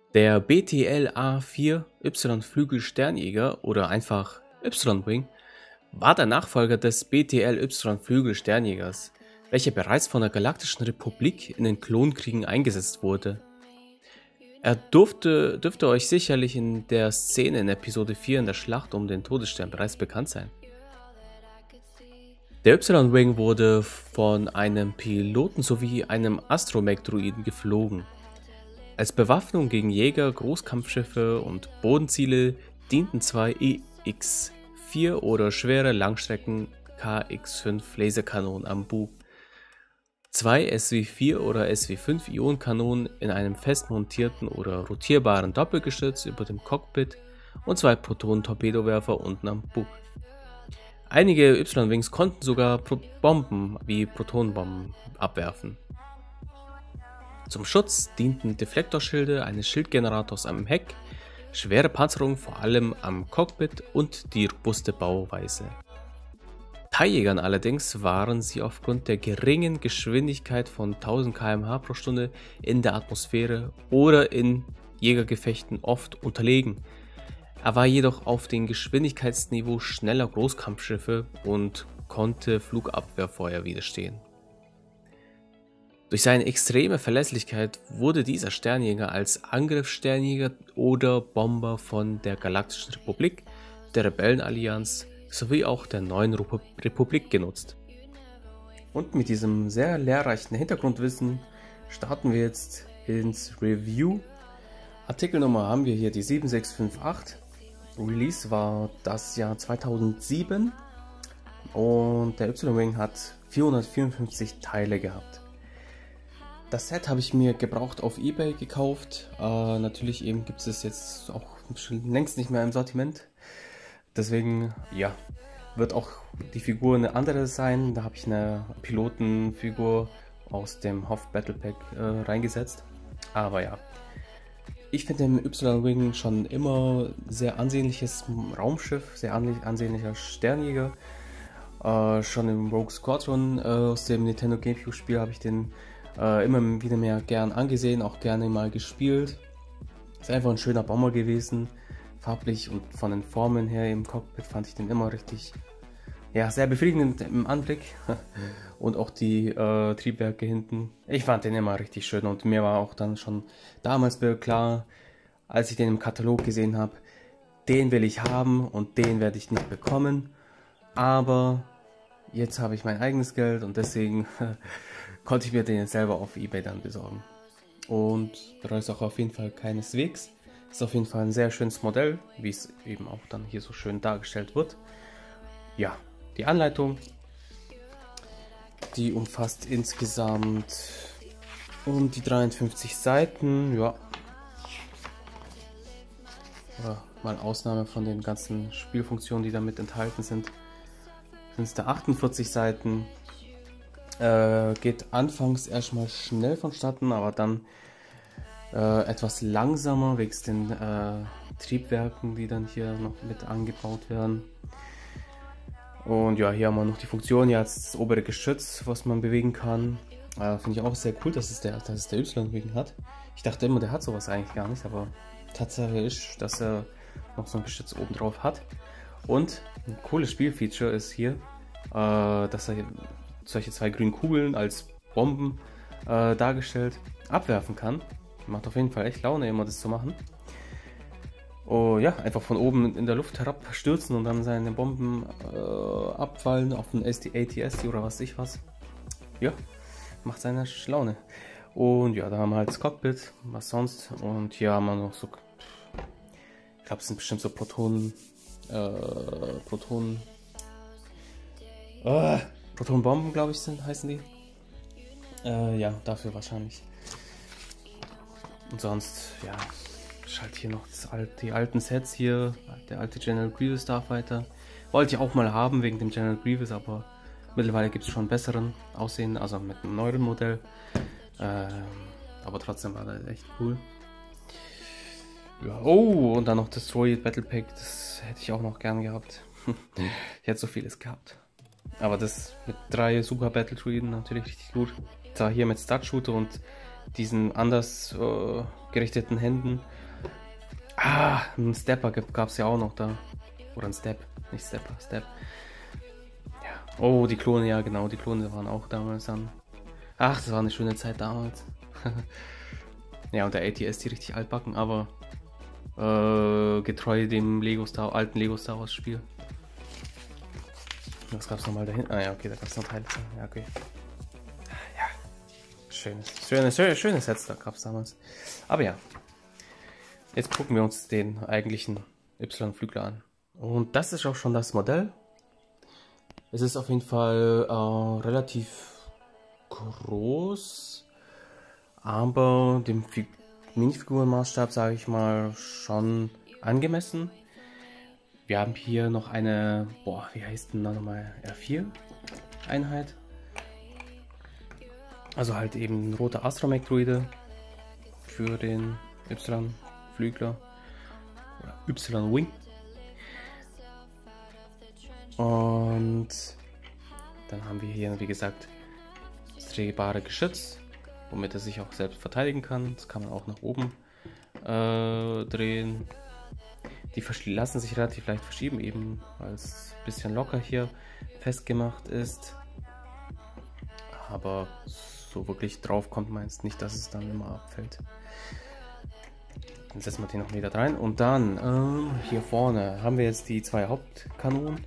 Der BTL-A4 Y-Flügel Sternjäger oder einfach Y-Wing war der Nachfolger des BTL-Y-Flügel Sternjägers, welcher bereits von der Galaktischen Republik in den Klonkriegen eingesetzt wurde. Er dürfte euch sicherlich in der Szene in Episode 4 in der Schlacht um den Todesstern bereits bekannt sein. Der Y-Wing wurde von einem Piloten sowie einem Astromech-Droiden geflogen. Als Bewaffnung gegen Jäger, Großkampfschiffe und Bodenziele dienten zwei EX-4 oder schwere Langstrecken KX-5 Laserkanonen am Bug, zwei SW-4 oder SW-5 Ionenkanonen in einem fest montierten oder rotierbaren Doppelgeschütz über dem Cockpit und zwei Protonen-Torpedowerfer unten am Bug. Einige Y-Wings konnten sogar Bomben wie Protonenbomben abwerfen. Zum Schutz dienten Deflektorschilde eines Schildgenerators am Heck, schwere Panzerung vor allem am Cockpit und die robuste Bauweise. TIE-Jägern allerdings waren sie aufgrund der geringen Geschwindigkeit von 1000 km/h pro Stunde in der Atmosphäre oder in Jägergefechten oft unterlegen. Er war jedoch auf dem Geschwindigkeitsniveau schneller Großkampfschiffe und konnte Flugabwehrfeuer widerstehen. Durch seine extreme Verlässlichkeit wurde dieser Sternjäger als Angriffssternjäger oder Bomber von der Galaktischen Republik, der Rebellenallianz sowie auch der Neuen Republik genutzt. Und mit diesem sehr lehrreichen Hintergrundwissen starten wir jetzt ins Review. Artikelnummer haben wir hier die 7658. Release war das Jahr 2007 und der Y-Wing hat 454 Teile gehabt. Das Set habe ich mir gebraucht auf eBay gekauft. Natürlich eben gibt es jetzt auch schon längst nicht mehr im Sortiment. Deswegen, ja, wird auch die Figur eine andere sein. Da habe ich eine Pilotenfigur aus dem Hoth Battle Pack reingesetzt. Aber ja, ich finde den Y-Wing schon immer sehr ansehnliches Raumschiff, sehr ansehnlicher Sternjäger. Schon im Rogue Squadron aus dem Nintendo GameCube Spiel habe ich den immer wieder mehr gern angesehen, auch gerne mal gespielt. Ist einfach ein schöner Bomber gewesen, farblich und von den Formen her im Cockpit fand ich den immer richtig, ja, sehr befriedigend im Anblick. Und auch die Triebwerke hinten. Ich fand den immer richtig schön und mir war auch dann schon damals klar, als ich den im Katalog gesehen habe, den will ich haben und den werde ich nicht bekommen. Aber jetzt habe ich mein eigenes Geld und deswegen konnte ich mir den jetzt selber auf eBay dann besorgen. Und bereue es auch auf jeden Fall keineswegs. Ist auf jeden Fall ein sehr schönes Modell, wie es eben auch dann hier so schön dargestellt wird. Ja, die Anleitung, die umfasst insgesamt um die 53 Seiten. Ja, mal Ausnahme von den ganzen Spielfunktionen, die damit enthalten sind, sind es da 48 Seiten. Geht anfangs erstmal schnell vonstatten, aber dann etwas langsamer wegen den Triebwerken, die dann hier noch mit angebaut werden. Und ja, hier haben wir noch die Funktion, ja, das obere Geschütz, was man bewegen kann. Finde ich auch sehr cool, dass es der Y-Wing hat. Ich dachte immer, der hat sowas eigentlich gar nicht, aber Tatsache ist, dass er noch so ein Geschütz oben drauf hat. Und ein cooles Spielfeature ist hier, dass er solche zwei grünen Kugeln als Bomben dargestellt abwerfen kann. Macht auf jeden Fall echt Laune, immer das zu machen. Oh ja, einfach von oben in der Luft herabstürzen und dann seine Bomben abfallen auf den AT-ST oder was ich was. Ja, macht seine Laune. Und ja, da haben wir halt das Cockpit, was sonst. Und hier haben wir noch so, ich glaube, es sind bestimmt so Protonenbomben, glaube ich, heißen die. Ja, dafür wahrscheinlich. Und sonst, ja, ist halt hier noch die alten Sets hier, der alte General Grievous Starfighter. Wollte ich auch mal haben wegen dem General Grievous, aber mittlerweile gibt es schon besseren Aussehen, also mit einem neueren Modell. Aber trotzdem war das echt cool. Ja, oh, und dann noch das Destroyed Battle Pack, das hätte ich auch noch gern gehabt. Ich hätte so vieles gehabt. Aber das mit 3 Super Battle Droiden natürlich richtig gut. Da hier mit Stud Shooter und diesen anders gerichteten Händen. Ah, einen Stepper gab es ja auch noch da. Oder ein Step, nicht Stepper, Step. Ja. Oh, die Klone, ja genau, die Klone waren auch damals an. Ach, das war eine schöne Zeit damals. Ja, und der ATS, die richtig altbacken, aber getreu dem alten Lego Star Wars Spiel. Was gab's nochmal dahinter? Ah ja, okay, da gab's noch Teile. Ja, okay. Ja. Schönes Sets da gab's damals. Aber ja. Jetzt gucken wir uns den eigentlichen Y-Flügler an. Und das ist auch schon das Modell. Es ist auf jeden Fall relativ groß, aber dem Minifigurenmaßstab, sage ich mal, schon angemessen. Wir haben hier noch eine, wie heißt denn da nochmal, R4 Einheit. Also halt eben ein roter Astromech-Druide für den Y-Flügler oder Y-Wing. Und dann haben wir hier, wie gesagt, das drehbare Geschütz, womit er sich auch selbst verteidigen kann. Das kann man auch nach oben drehen. Die lassen sich relativ leicht verschieben, eben weil es ein bisschen locker hier festgemacht ist. Aber so wirklich drauf kommt man jetzt nicht, dass es dann immer abfällt. Dann setzen wir den noch wieder rein. Und dann hier vorne haben wir jetzt die zwei Hauptkanonen,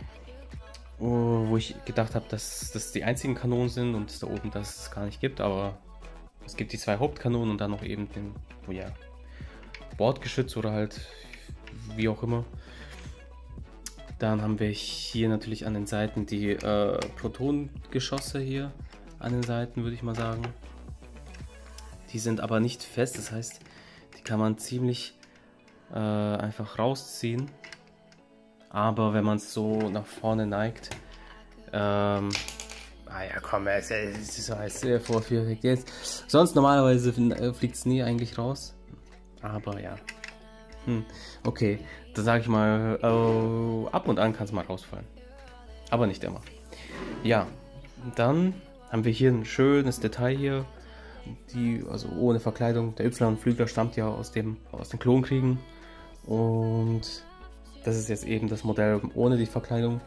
wo ich gedacht habe, dass das die einzigen Kanonen sind und es da oben das gar nicht gibt. Aber es gibt die zwei Hauptkanonen und dann noch eben den Bordgeschütz oder halt wie auch immer. Dann haben wir hier natürlich an den Seiten die Protonengeschosse hier an den Seiten, würde ich mal sagen. Die sind aber nicht fest, das heißt, die kann man ziemlich einfach rausziehen. Aber wenn man es so nach vorne neigt, ja komm, es ist so heiß vorführend jetzt. Sonst normalerweise fliegt es nie eigentlich raus. Aber ja. Okay, da sage ich mal, ab und an kann es mal rausfallen. Aber nicht immer. Ja, dann haben wir hier ein schönes Detail hier. Also ohne Verkleidung. Der Y-Flügler stammt ja aus den Klonkriegen. Und das ist jetzt eben das Modell ohne die Verkleidung.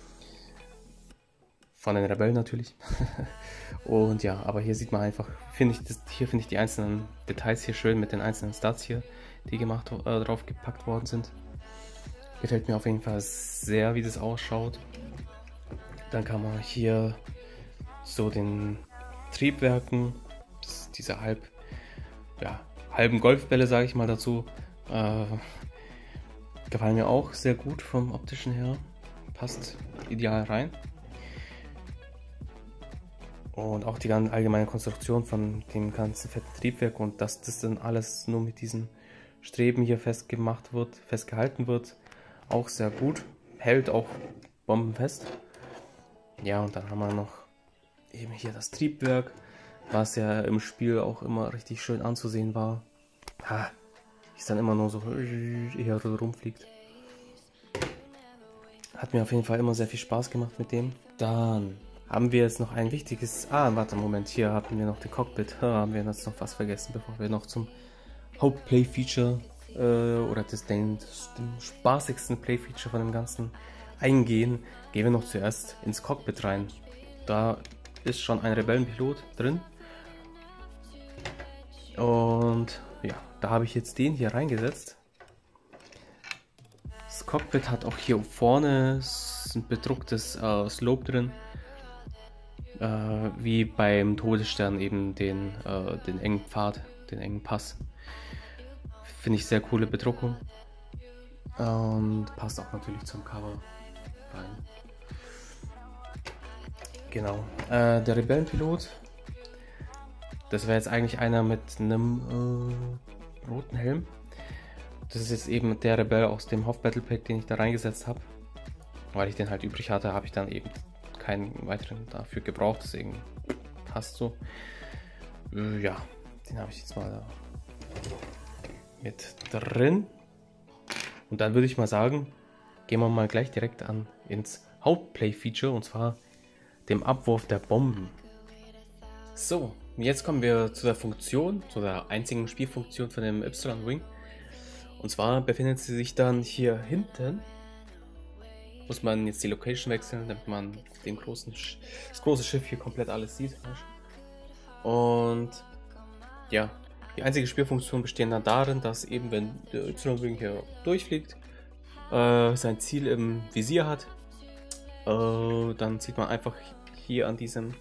Von den Rebellen natürlich. Und ja, aber hier sieht man einfach, finde ich die einzelnen Details hier schön mit den einzelnen Stats hier, die drauf gepackt worden sind. Gefällt mir auf jeden Fall sehr, wie das ausschaut. Dann kann man hier so den Triebwerken, diese halben Golfbälle, sage ich mal dazu, gefallen mir auch sehr gut vom optischen her. Passt ideal rein. Und auch die ganze allgemeine Konstruktion von dem ganzen fetten Triebwerk und dass das dann alles nur mit diesen Streben hier festgehalten wird, auch sehr gut. Hält auch bombenfest. Ja, und dann haben wir noch eben hier das Triebwerk, was ja im Spiel auch immer richtig schön anzusehen war. Ist dann immer nur so eher rumfliegt. Hat mir auf jeden Fall immer sehr viel Spaß gemacht mit dem. Dann haben wir jetzt noch ein wichtiges... warte, Moment, hier haben wir noch den Cockpit. Haben wir jetzt noch was vergessen, bevor wir noch zum Hauptplay-Feature oder dem spaßigsten Play-Feature von dem Ganzen eingehen. Gehen wir noch zuerst ins Cockpit rein. Da ist schon ein Rebellenpilot drin. Und ja, da habe ich jetzt den hier reingesetzt. Das Cockpit hat auch hier vorne ein bedrucktes Slope drin. Wie beim Todesstern eben den engen Pfad, den engen Pass. Finde ich sehr coole Bedruckung. Und passt auch natürlich zum Cover rein. Genau. Der Rebellenpilot. Das wäre jetzt eigentlich einer mit einem roten Helm. Das ist jetzt eben der Rebell aus dem Hoth Battle Pack, den ich da reingesetzt habe. Weil ich den halt übrig hatte, habe ich dann eben keinen weiteren dafür gebraucht, deswegen passt so. Ja, den habe ich jetzt mal da mit drin. Und dann würde ich mal sagen, gehen wir mal gleich direkt ins Hauptplay-Feature, und zwar dem Abwurf der Bomben. So, jetzt kommen wir zu der Funktion, zu der einzigen Spielfunktion von dem Y-Wing. Und zwar befindet sie sich dann hier hinten. Muss man jetzt die Location wechseln, damit man das große Schiff hier komplett alles sieht. Und ja, die einzige Spielfunktion besteht dann darin, dass eben, wenn der Y-Wing hier durchfliegt, sein Ziel im Visier hat, dann sieht man einfach hier an diesem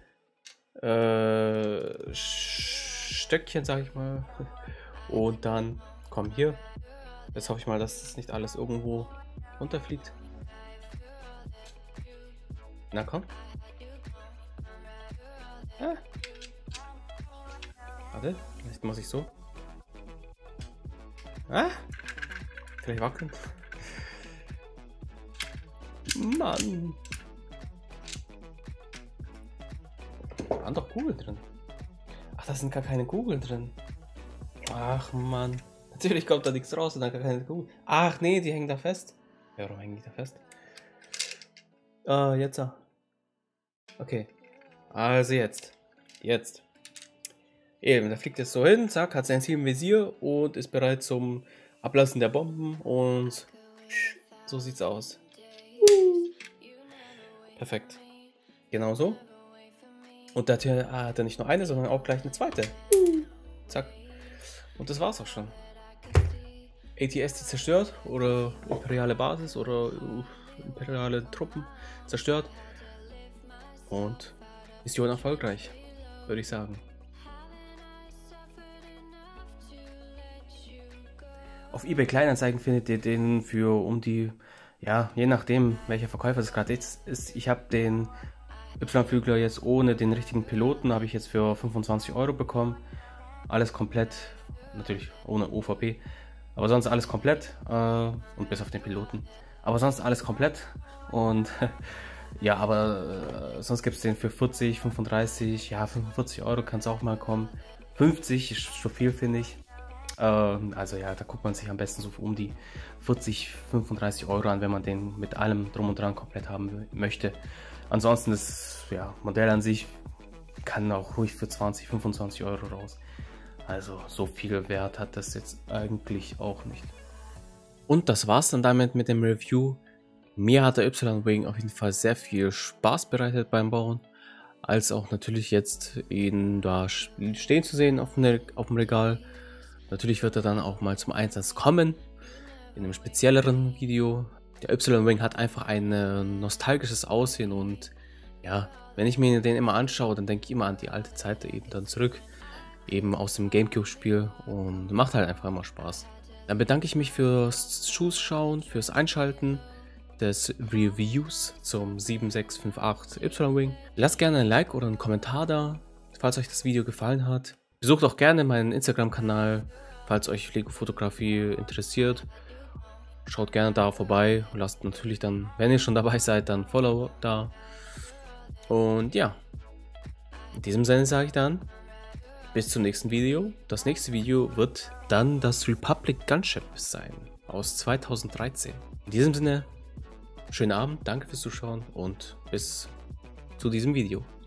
Stöckchen, sag ich mal, und dann komm hier. Jetzt hoffe ich mal, dass das nicht alles irgendwo runterfliegt. Na komm. Ah. Warte, vielleicht muss ich so. Ah! Vielleicht wackeln. Mann! Da waren doch Kugeln drin. Ach, da sind gar keine Kugeln drin. Ach Mann. Natürlich kommt da nichts raus und dann gar keine Kugeln. Ach nee, die hängen da fest. Ja, warum hängen die da fest? Jetzt. Okay. Also jetzt. Jetzt. Eben, da fliegt es so hin, zack, hat sein Ziel im Visier und ist bereit zum Ablassen der Bomben und so sieht's aus. Perfekt. Genau so. Und da hat er nicht nur eine, sondern auch gleich eine zweite. Zack. Und das war's auch schon. ATST zerstört oder imperiale Basis oder imperiale Truppen zerstört. Und Mission erfolgreich, würde ich sagen. Auf eBay Kleinanzeigen findet ihr den für um die, ja, je nachdem welcher Verkäufer es gerade ist. Ich habe den Y-Flügler jetzt ohne den richtigen Piloten, habe ich jetzt für 25 € bekommen. Alles komplett, natürlich ohne OVP, aber sonst alles komplett und bis auf den Piloten. Aber sonst alles komplett und ja, aber sonst gibt es den für 40, 35, ja 45 € kann es auch mal kommen. 50 ist schon viel, finde ich. Also ja, da guckt man sich am besten so um die 40, 35 € an, wenn man den mit allem drum und dran komplett haben möchte. Ansonsten das ja, Modell an sich kann auch ruhig für 20, 25 € raus. Also so viel Wert hat das jetzt eigentlich auch nicht. Und das war's dann damit mit dem Review. Mir hat der Y-Wing auf jeden Fall sehr viel Spaß bereitet beim Bauen. Als auch natürlich jetzt ihn da stehen zu sehen auf dem Regal. Natürlich wird er dann auch mal zum Einsatz kommen, in einem spezielleren Video. Der Y-Wing hat einfach ein nostalgisches Aussehen und ja, wenn ich mir den immer anschaue, dann denke ich immer an die alte Zeit eben dann zurück, eben aus dem Gamecube-Spiel und macht halt einfach immer Spaß. Dann bedanke ich mich fürs Zuschauen, fürs Einschalten des Reviews zum 7658 Y-Wing. Lasst gerne ein Like oder einen Kommentar da, falls euch das Video gefallen hat. Besucht auch gerne meinen Instagram-Kanal, falls euch Lego-Fotografie interessiert. Schaut gerne da vorbei und lasst natürlich dann, wenn ihr schon dabei seid, dann Follow da. Und ja, in diesem Sinne sage ich dann, bis zum nächsten Video. Das nächste Video wird dann das Republic Gunship sein, aus 2013. In diesem Sinne, schönen Abend, danke fürs Zuschauen und bis zu diesem Video.